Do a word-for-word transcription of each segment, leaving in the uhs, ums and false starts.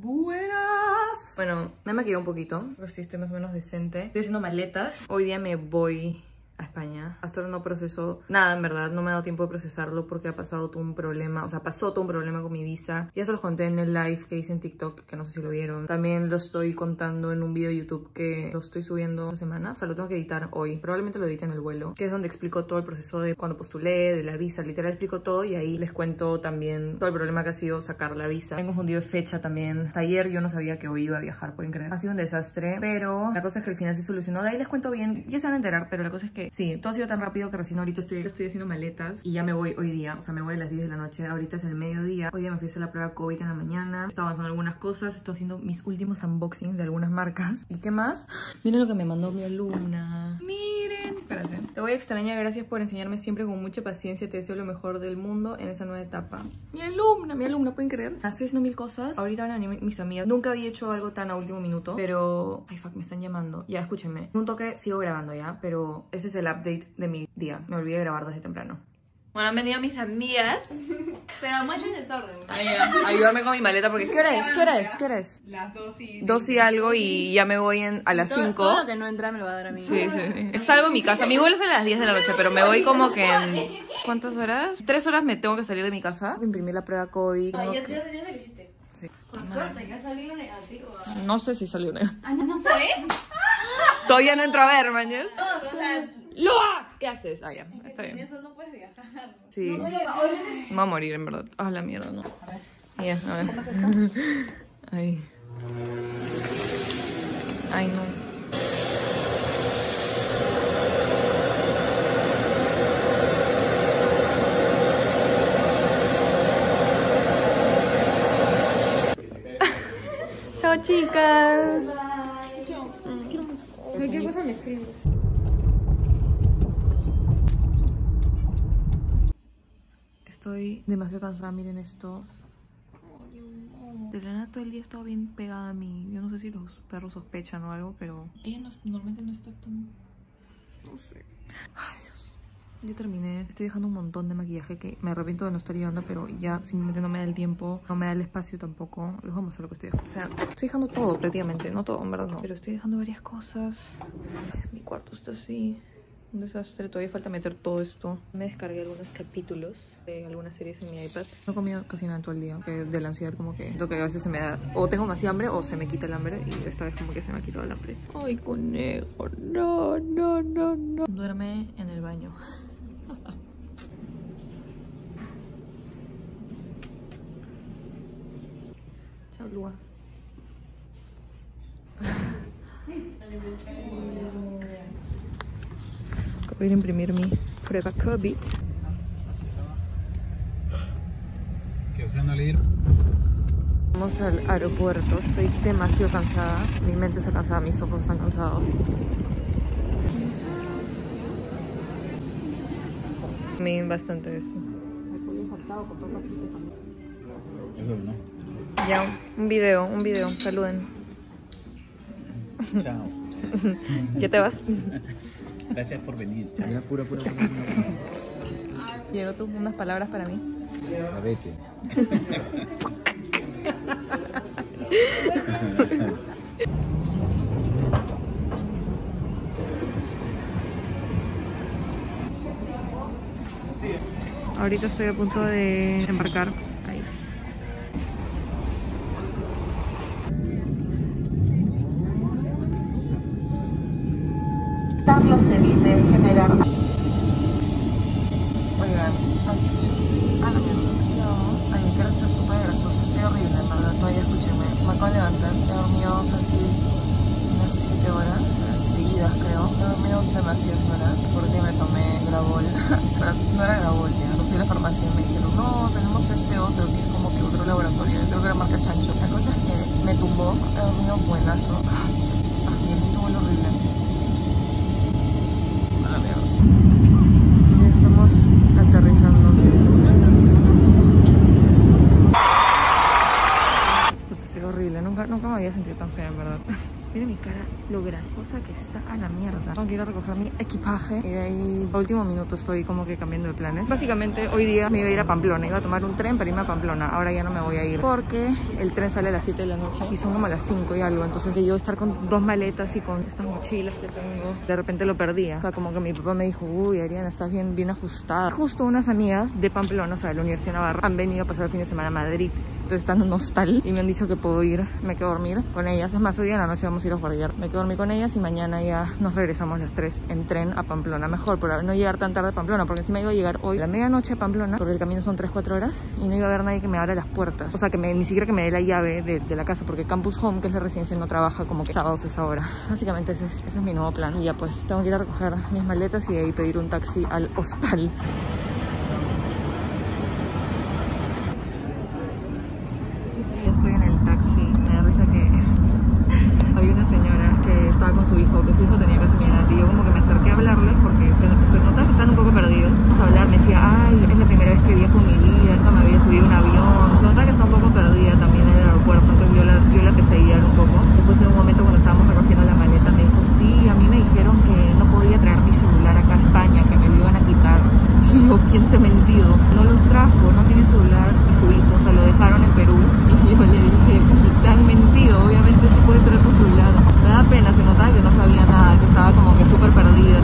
Buenas. Bueno, me he maquillado un poquito, porque sí estoy más o menos decente. Estoy haciendo maletas. Hoy día me voy a España. Hasta ahora no proceso nada, en verdad. No me ha dado tiempo de procesarlo porque ha pasado todo un problema. O sea, pasó todo un problema con mi visa. Ya se los conté en el live que hice en TikTok, que no sé si lo vieron. También lo estoy contando en un video de YouTube que lo estoy subiendo esta semana. O sea, lo tengo que editar hoy. Probablemente lo edite en el vuelo. Que es donde explico todo el proceso de cuando postulé, de la visa. Literal explico todo y ahí les cuento también todo el problema que ha sido sacar la visa. Tengo confundido de fecha también. Hasta ayer yo no sabía que hoy iba a viajar, pueden creer. Ha sido un desastre, pero la cosa es que al final se solucionó. De ahí les cuento bien. Ya se van a enterar, pero la cosa es que sí, todo ha sido tan rápido que recién ahorita estoy, estoy haciendo maletas y ya me voy hoy día. O sea, me voy a las diez de la noche. Ahorita es el mediodía. Hoy día me fui a hacer la prueba COVID en la mañana. Estaba avanzando algunas cosas. Estoy haciendo mis últimos unboxings de algunas marcas. ¿Y qué más? Miren lo que me mandó mi alumna. Miren. Espérate. Te voy a extrañar. Gracias por enseñarme siempre con mucha paciencia. Te deseo lo mejor del mundo en esa nueva etapa. Mi alumna, mi alumna, ¿pueden creer? Estoy haciendo mil cosas. Ahorita van a venir mis amigas. Nunca había hecho algo tan a último minuto, pero... Ay, fuck, me están llamando. Ya, escúchenme. Un toque, sigo grabando ya, pero ese es el update de mi día. Me olvidé de grabar desde temprano. Bueno, han venido mis amigas. Pero muestra en desorden. Ay, ayúdame con mi maleta porque ¿qué hora es? ¿Qué hora es? ¿Qué hora es? Las dos y... Dos y algo y ya me voy en, a las todo, cinco. Todo lo que no entra me lo va a dar a mí. Sí, sí, sí. Salgo de mi casa. Mi vuelo es a las diez de la noche, pero me voy como que en... ¿Cuántas horas? Tres horas me tengo que salir de mi casa. Tengo que imprimir la prueba COVID. Ay, ya, que... ya, ya te lo hiciste. Sí. Con suerte, que ha salido negativo. No sé si salió negativo. Ah, ¿no, no sabes? Todavía no entro a ver, mañana. No, o sea... ¡Loa! ¿Qué haces? Ah, ya, está Sin bien. eso no puedes viajar. Sí. No, oye, Me voy a morir, en verdad. Ah, la mierda, no. a ver. Ya, a ver. Ay. Ay, no. Chao, chicas. Cualquier cosa me escribes. Estoy demasiado cansada, miren esto. De la nada todo el día he estado bien pegada a mí. Yo no sé si los perros sospechan o algo, pero... Ella no, normalmente no está tan... No sé. Ay, Dios. Ya terminé. Estoy dejando un montón de maquillaje que me arrepiento de no estar llevando, pero ya simplemente no me da el tiempo, no me da el espacio tampoco. Les vamos a mostrar lo que estoy dejando. O sea, estoy dejando todo prácticamente, no todo, en verdad no. Pero estoy dejando varias cosas. Ay, mi cuarto está así. Un desastre, todavía falta meter todo esto. Me descargué algunos capítulos de algunas series en mi iPad. No he comido casi nada todo el día, que de la ansiedad como que lo que a veces se me da, o tengo más hambre o se me quita el hambre, y esta vez como que se me ha quitado el hambre. Ay, conejo, no, no, no, no. Duerme en el baño. Chao, Lua. Voy a imprimir mi prueba COVID. ¿Qué opción no leer? Vamos al aeropuerto. Estoy demasiado cansada. Mi mente está cansada, mis ojos están cansados. A mí bastante eso. Eso no. Ya, un video, un video. Saluden. Chao. ¿Ya te vas? Gracias por venir. Chao. Ya, pura, pura, pura, pura. Llegó tú unas palabras para mí. A vete. Ahorita estoy a punto de embarcar. Ahí. Carlos evite generar. Oigan, ay, ah, no, no, ay, mi cara está súper grasosa, estoy horrible, en verdad, todavía escúchenme. Me acabo de levantar, he dormido casi unas siete horas seguidas, creo. He dormido demasiadas horas porque me tomé Gravol. Pero no era Gravol, ya. Fui a la farmacia y me dijeron, no, tenemos este otro que es como que otro laboratorio, creo que era marca Chancho. La cosa es que me tumbó, he dormido buenazo. Ay, el tuvo lo horrible. A la mierda. Ya estamos aterrizando. Puta, estoy horrible. Nunca, nunca me había sentido tan fea, en verdad. Mira mi cara, lo graciosa que está a la mierda. Tengo que ir a recoger mi equipaje y de ahí a último minuto estoy como que cambiando de planes. Básicamente hoy día me iba a ir a Pamplona, iba a tomar un tren para irme a Pamplona. Ahora ya no me voy a ir porque el tren sale a las siete de la noche y son como a las cinco y algo. Entonces yo estar con dos maletas y con estas mochilas que tengo, de repente lo perdía. O sea, como que mi papá me dijo, uy, Ariana, estás bien, bien ajustada. Justo unas amigas de Pamplona, o sea, de la Universidad de Navarra, han venido a pasar el fin de semana a Madrid. Entonces están en un hostal y me han dicho que puedo ir, me quedo a dormir con ellas. Es más, hoy día en la noche vamos a ir a jugar. Me quedo a dormir con ellas y mañana ya nos regresamos las tres en tren a Pamplona. Mejor, por no llegar tan tarde a Pamplona, porque encima iba a llegar hoy a la medianoche a Pamplona, porque el camino son tres cuatro horas y no iba a haber nadie que me abra las puertas. O sea, que me, ni siquiera que me dé la llave de, de la casa, porque Campus Home, que es la residencia, no trabaja como que sábados a esa hora. Básicamente ese es, ese es mi nuevo plan. Y ya pues tengo que ir a recoger mis maletas y de ahí pedir un taxi al hostal. Ya estoy en el taxi. Me da risa que había una señora que estaba con su hijo, que su hijo tenía casi mi edad, y yo como que me acerqué a hablarles porque se, se notaba que están un poco perdidos. Vamos a hablar, me decía, ay, es la primera vez que viajo en mi vida, nunca me había subido un avión. Se notaba que está un poco perdida también en el aeropuerto, entonces yo la, yo la empecé a guiar un poco. Después en un momento cuando estábamos recogiendo la maleta me dijo, sí, a mí me dijeron que no podía traer mi celular acá a España, que me lo iban a quitar. Y yo, ¿quién te ha mentido? No los trajo, no tiene celular y su hijo, o sea, lo dejaron en Perú. Y yo le dije, te han mentido, obviamente sí puedes traer tu celular. Me da pena, se notaba que no sabía nada, que estaba como que súper perdida.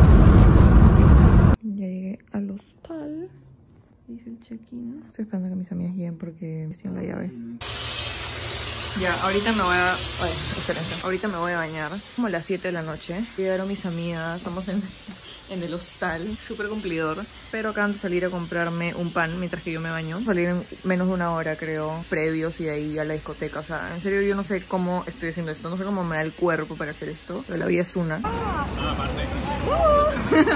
Ya llegué al hostal, hice el check-in. Estoy esperando que mis amigas lleguen porque me tienen la llave. Ya, ahorita me voy a... Ay, espérense. Ahorita me voy a bañar. Como las siete de la noche. Llegaron mis amigas, estamos en... en el hostal, súper cumplidor, pero acaban de salir a comprarme un pan mientras que yo me baño. Salir en menos de una hora, creo, previos y de ahí a la discoteca. O sea, en serio yo no sé cómo estoy haciendo esto, no sé cómo me da el cuerpo para hacer esto, pero la vida es una. Ah, aparte.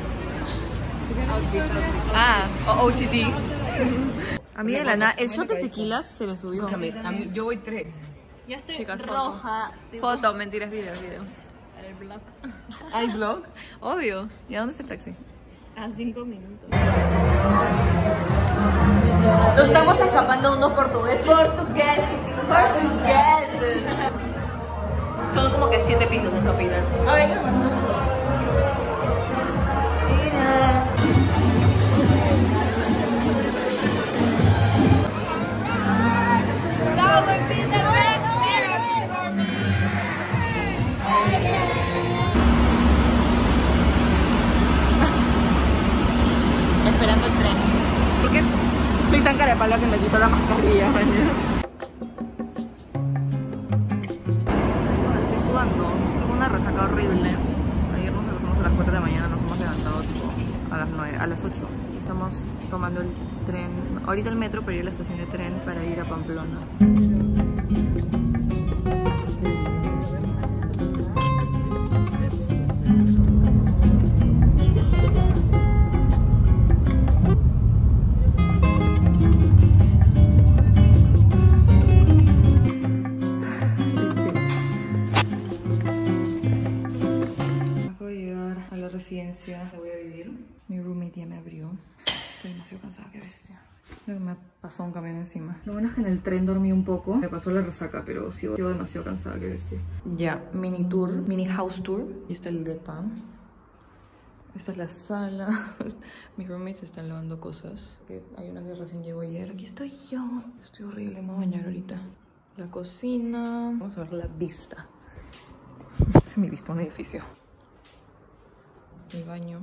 Ah, O G T. A mí de la nada, el shot de tequila se me subió. Escúchame, a mí, yo voy tres. Ya estoy Chicas, roja. Foto, mentiras, video, video. Para el blog. ¿Hay vlog? Obvio. ¿Y a dónde está el taxi? A cinco minutos. Nos estamos escapando unos portugueses. Portugués. Portugués. Son como que siete pisos de propina. A ver, ¿qué más? Mira. Esperando el tren. ¿Por qué soy tan cara de palo que me quito la mascarilla? Estoy sudando. Tengo una resaca horrible. Ayer nos acostamos a las cuatro de la mañana, nos hemos levantado tipo a las nueve, a las ocho. Estamos tomando el tren, ahorita el metro, pero ir a la estación de tren para ir a Pamplona. Residencia, la voy a vivir. Mi roommate ya me abrió. Estoy demasiado cansada, qué bestia. Creo que me ha pasado un camión encima. Lo bueno es que en el tren dormí un poco. Me pasó la resaca, pero sigo, sigo demasiado cansada, qué bestia. Ya, mini tour, mini house tour. Y está el depa. Esta es la sala. Mis roommates están lavando cosas. Hay una que recién llegó ayer. Aquí estoy yo. Estoy horrible, me voy a bañar ahorita. La cocina. Vamos a ver la vista. Esa es mi vista, un edificio. Mi baño.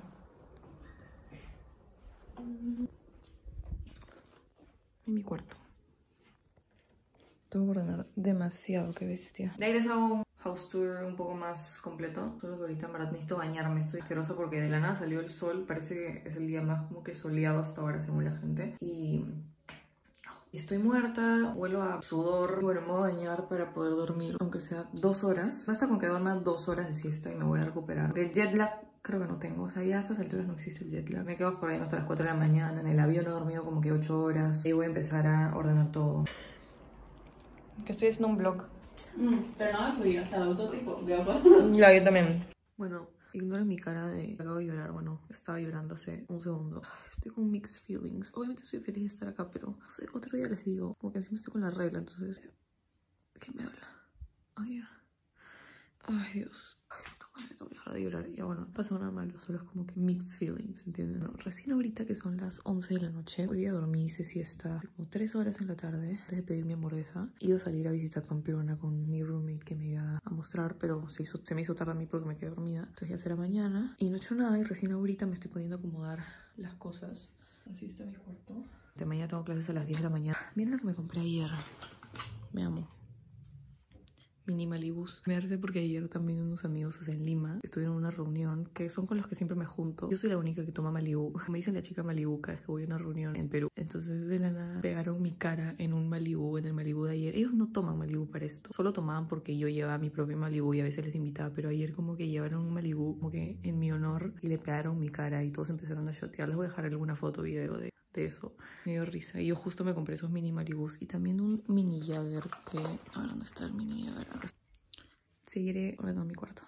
Y mi cuarto. Tengo que ordenar demasiado, qué bestia. De ahí les hago un house tour un poco más completo. Solo que ahorita en verdad necesito bañarme. Estoy asquerosa porque de la nada salió el sol. Parece que es el día más como que soleado hasta ahora según la gente. Y... estoy muerta, huelo a sudor. Bueno, me voy a bañar para poder dormir, aunque sea dos horas. Basta con que duerma dos horas de siesta y me voy a recuperar. Del jet lag creo que no tengo, o sea, ya a estas alturas no existe el jet lag. Me quedo por ahí hasta las cuatro de la mañana. En el avión he dormido como que ocho horas. Y voy a empezar a ordenar todo. Que estoy haciendo un vlog. Mm, pero no me subí, hasta la uso tipo de agua. Ya, yo también. Bueno, ignoren mi cara de... acabo de llorar, bueno, estaba llorando hace un segundo. Estoy con mixed feelings. Obviamente estoy feliz de estar acá, pero no sé, otro día les digo, como que encima estoy con la regla, entonces... ¿qué me habla? Oh, yeah. Ay, Dios. Ay, no tengo que dejar de llorar. Ya bueno, no pasó nada malo, solo es como que mixed feelings, ¿entienden? No, recién ahorita que son las once de la noche, hoy día dormí, hice siesta como tres horas en la tarde antes de pedir mi hamburguesa. Iba a salir a visitar Pamplona con mi roommate que me iba a mostrar, pero se, hizo, se me hizo tarde a mí porque me quedé dormida. Entonces ya será mañana. Y no he hecho nada y recién ahorita me estoy poniendo a acomodar las cosas. Así está mi cuarto. De mañana tengo clases a las diez de la mañana. Miren lo que me compré ayer. Me amo. Mini Malibus. Me hace porque ayer también unos amigos, o sea, en Lima, estuvieron en una reunión que son con los que siempre me junto. Yo soy la única que toma Malibu. Me dicen la chica Malibu cada vez que voy a una reunión en Perú. Entonces de la nada pegaron mi cara en un Malibu, en el Malibu de ayer. Ellos no toman Malibu para esto. Solo tomaban porque yo llevaba mi propio Malibu y a veces les invitaba. Pero ayer como que llevaron un Malibu como que en mi honor y le pegaron mi cara y todos empezaron a shotear. Les voy a dejar alguna foto, video de... de eso. Me dio risa. Y yo justo me compré esos mini Malibus y también un mini Jagger que... A ver, ¿dónde está el mini Jagger? Acá. Seguiré ordenando mi cuarto.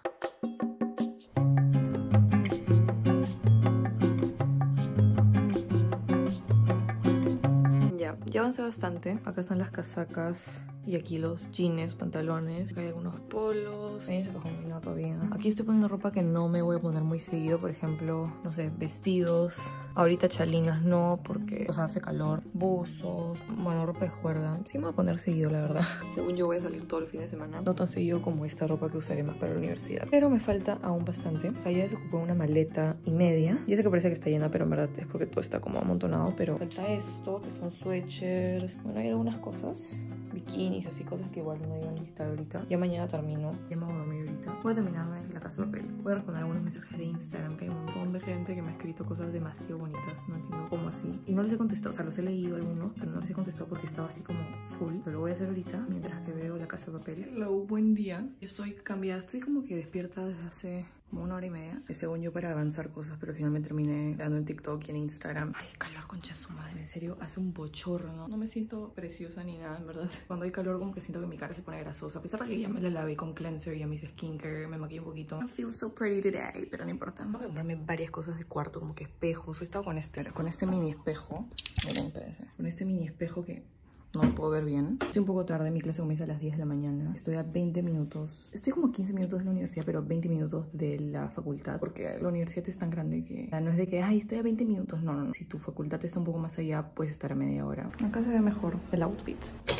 Ya, ya avancé bastante. Acá están las casacas y aquí los jeans, pantalones. Acá hay algunos polos. Ahí se cogió mi no todavía. Aquí estoy poniendo ropa que no me voy a poner muy seguido. Por ejemplo, no sé, vestidos. Ahorita chalinas no, porque o sea, hace calor. Buzos, bueno, ropa de juerga. Sí me voy a poner seguido, la verdad. Según yo voy a salir todo el fin de semana. No tan seguido como esta ropa que usaré más para la universidad. Pero me falta aún bastante. O sea, ya desocupé una maleta y media. Ya sé que parece que está llena, pero en verdad es porque todo está como amontonado. Pero falta esto, que son sweatshirts. Bueno, hay algunas cosas. Bikinis, así, cosas que igual no iban a listar ahorita. Ya mañana termino. Ya me voy a dormir ahorita. Voy a terminarme La Casa de Papel. Voy a responder algunos mensajes de Instagram, que hay un montón de gente que me ha escrito cosas demasiado bonitas. No entiendo cómo así. Y no les he contestado, o sea, los he leído algunos, pero no les he contestado porque estaba así como full. Pero lo voy a hacer ahorita, mientras que veo La Casa de Papel. Hello, buen día. Estoy cambiada, estoy como que despierta desde hace... como una hora y media, según yo, para avanzar cosas, pero al final me terminé dando en TikTok y en Instagram. Ay, calor, concha su madre, en serio, hace un bochorno. No me siento preciosa ni nada, en verdad. Cuando hay calor como que siento que mi cara se pone grasosa, a pesar de que ya me la lavé con cleanser, ya me hice skincare, me maquillé un poquito. I feel so pretty today, pero no importa. Tengo que comprarme varias cosas de cuarto, como que espejos. He estado con este, con este mini espejo. Miren, espérense. Con este mini espejo que... no lo puedo ver bien. Estoy un poco tarde, mi clase comienza a las diez de la mañana. Estoy a veinte minutos. Estoy como quince minutos de la universidad, pero veinte minutos de la facultad. Porque la universidad es tan grande que no es de que, ay, estoy a veinte minutos. No, no, no. Si tu facultad está un poco más allá, puedes estar a media hora. Acá se ve mejor el outfit.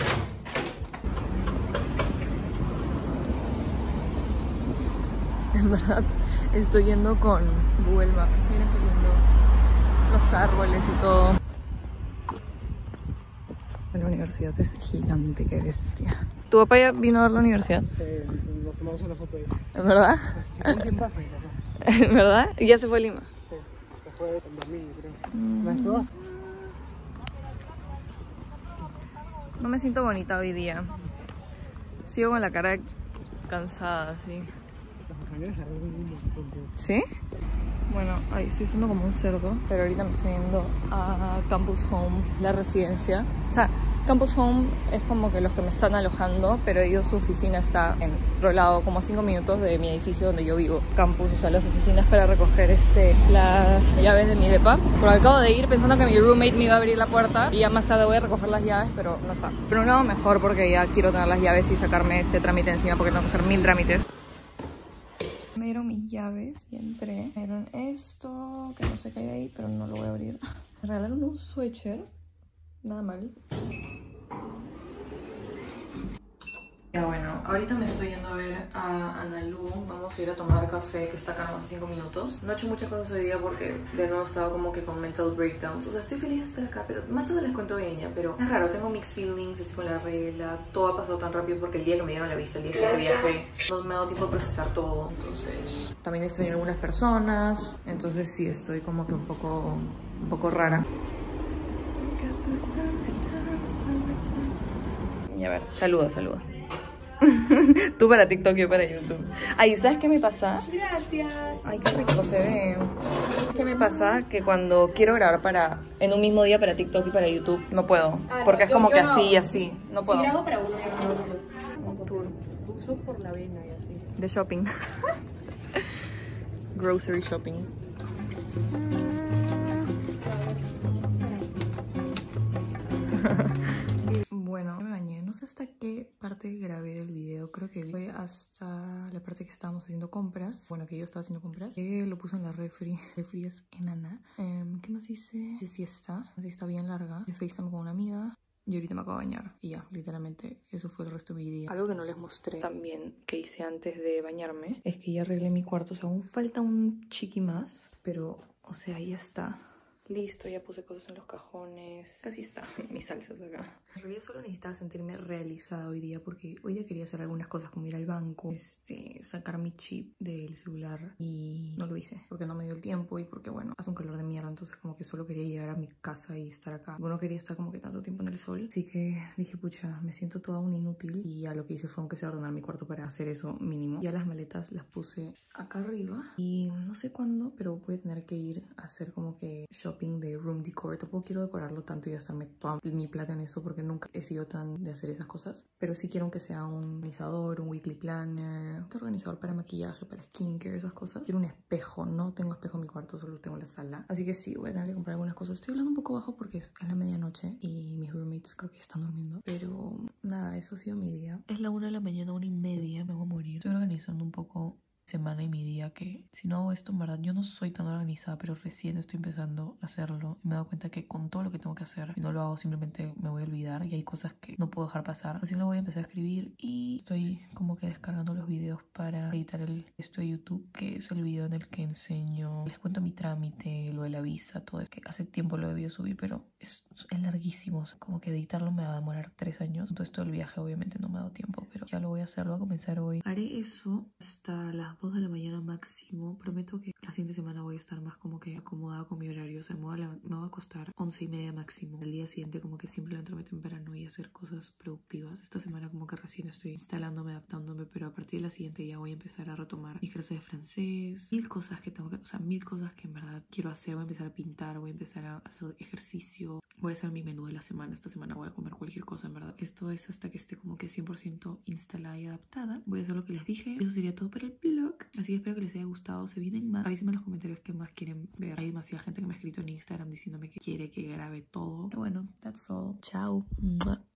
En verdad, estoy yendo con Google Maps. Miren qué lindo. Los árboles y todo. La universidad es gigante, qué bestia. ¿Tu papá ya vino a ver la universidad? Sí, nos tomamos una foto ahí. ¿Es verdad? ¿En quién pasa? ¿Es verdad? ¿Y ya se fue a Lima? Sí, se fue en dos mil, creo. Mm. ¿Las todas? No me siento bonita hoy día. Sigo con la cara cansada, así. Las compañeras arreglan un montón. ¿Sí? Bueno, ahí estoy siendo como un cerdo, pero ahorita me estoy yendo a Campus Home, la residencia. O sea, Campus Home es como que los que me están alojando, pero ellos, su oficina está enrolado como a cinco minutos de mi edificio donde yo vivo. Campus, o sea, las oficinas para recoger este, las llaves de mi depa. Pero acabo de ir pensando que mi roommate me iba a abrir la puerta y ya más tarde voy a recoger las llaves, pero no está. Pero un lado mejor porque ya quiero tener las llaves y sacarme este trámite encima porque tengo que hacer mil trámites. Me dieron mis llaves y entré. Me dieron esto, que no sé qué hay ahí, pero no lo voy a abrir. Me regalaron un sweatshirt. Nada mal. Ya bueno, ahorita me estoy yendo a ver a Analu. Vamos a ir a tomar café, que está acá más de cinco minutos. No he hecho muchas cosas hoy día porque de nuevo estaba como que con mental breakdowns. O sea, estoy feliz de estar acá, pero más tarde les cuento bien ya. Pero es raro, tengo mixed feelings, estoy con la regla. Todo ha pasado tan rápido porque el día que me dieron la visa, el día que viajé, no me ha dado tiempo de procesar todo. Entonces, también extraño a algunas personas. Entonces sí, estoy como que un poco, un poco rara. Y a ver, saluda, saluda. Tú para TikTok, yo para YouTube. Ay, ¿sabes qué me pasa? Gracias. Ay, qué rico se ve. ¿Qué me pasa? Que cuando quiero grabar para en un mismo día para TikTok y para YouTube, no puedo. Ah, no, porque es yo- como yo que no. así y así. No puedo. Si hago para uno, yo no. Un tour Uso por la vena y así. de shopping. Grocery shopping. Bueno, me bañé, no sé hasta qué parte grabé del video. Creo que fue hasta la parte que estábamos haciendo compras. Bueno, que yo estaba haciendo compras. Que lo puse en la refri. Refri es enana. Eh, ¿Qué más hice? De siesta. Una siesta bien larga. De FaceTime con una amiga. Y ahorita me acabo de bañar. Y ya, literalmente, eso fue el resto de mi día. Algo que no les mostré también que hice antes de bañarme es que ya arreglé mi cuarto. O sea, aún falta un chiqui más. Pero, o sea, ahí está. Listo, ya puse cosas en los cajones. Casi está, mis salsas acá. En realidad solo necesitaba sentirme realizada hoy día porque hoy día quería hacer algunas cosas como ir al banco, este, sacar mi chip del celular y no lo hice porque no me dio el tiempo y porque bueno, hace un calor de mierda, entonces como que solo quería llegar a mi casa y estar acá. Yo no quería estar como que tanto tiempo en el sol, así que dije, pucha, me siento toda un inútil y ya lo que hice fue aunque sea ordenar mi cuarto para hacer eso mínimo. Ya las maletas las puse acá arriba y no sé cuándo, pero voy a tener que ir a hacer como que shopping de room decor. Tampoco quiero decorarlo tanto y gastarme toda mi plata en eso porque nunca he sido tan de hacer esas cosas, pero sí quiero que sea un organizador, un weekly planner, un organizador para maquillaje, para skincare, esas cosas. Quiero un espejo, no tengo espejo en mi cuarto, solo tengo en la sala, así que sí, voy a tener que comprar algunas cosas. Estoy hablando un poco bajo porque es la medianoche y mis roommates creo que están durmiendo, pero nada, eso ha sido mi día. Es la una de la mañana, una y media, me voy a morir. Estoy organizando un poco semana y mi día, que si no hago esto, en verdad yo no soy tan organizada, pero recién estoy empezando a hacerlo y me he dado cuenta que con todo lo que tengo que hacer, si no lo hago simplemente me voy a olvidar y hay cosas que no puedo dejar pasar. Así lo voy a empezar a escribir y estoy como que descargando los videos para editar el esto de YouTube, que es el video en el que enseño, les cuento mi trámite, lo de la visa, todo eso, que hace tiempo lo debí subir, pero es, es larguísimo, o sea, como que editarlo me va a demorar tres años. Todo esto del viaje obviamente no me ha dado tiempo, pero ya lo voy a hacer, lo voy a comenzar hoy. Haré eso hasta las dos de la mañana máximo. Prometo que la siguiente semana voy a estar más como que acomodada con mi horario. O sea, me va a, me va a acostar once y media máximo. El día siguiente como que siempre levantarme temprano y hacer cosas productivas. Esta semana como que recién estoy instalándome, adaptándome, pero a partir de la siguiente ya voy a empezar a retomar mis clases de francés. Mil cosas que tengo que, o sea, mil cosas que en verdad quiero hacer. Voy a empezar a pintar, voy a empezar a hacer ejercicio. Voy a hacer mi menú de la semana. Esta semana voy a comer cualquier cosa, en verdad. Esto es hasta que esté como que cien por ciento instalada y adaptada. Voy a hacer lo que les dije. Eso sería todo para el blog. Así que espero que les haya gustado. Se vienen más. Avísenme en los comentarios qué más quieren ver. Hay demasiada gente que me ha escrito en Instagram diciéndome que quiere que grabe todo. Pero bueno, that's all. Chao.